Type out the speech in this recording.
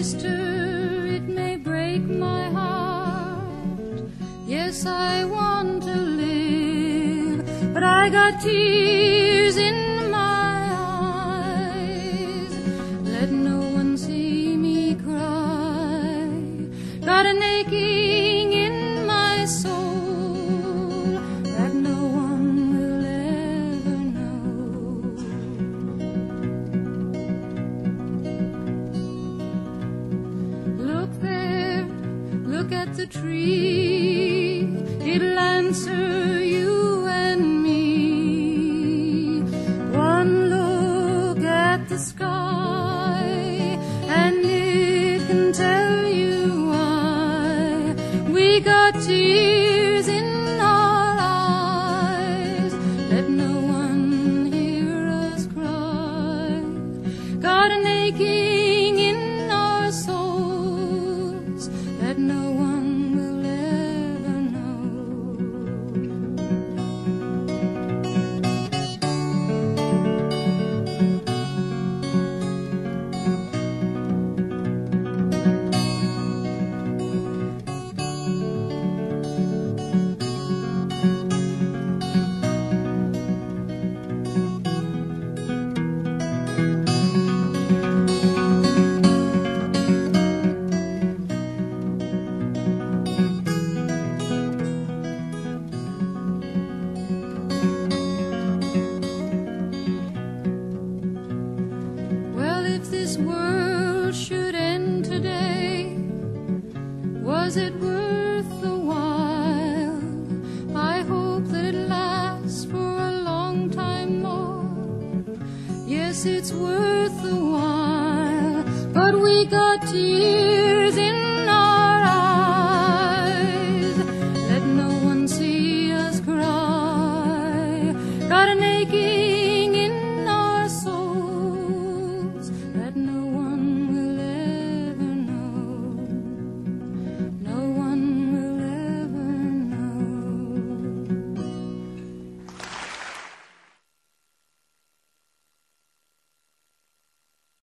sister, it may break my heart. Yes, I want to live, but I got tears in my eyes. Let no one see me cry. Got an aching in my soul that no one will ever know. Look there, look at the tree, it'll answer you and me. One look at the sky and it can tell you why we got tears in our eyes. Let no one hear us cry. Got an aching in our souls that no one will ever know. If this world should end today, was it worth the while? I hope that it lasts for a long time more. Yes, it's worth the while, but we got tears in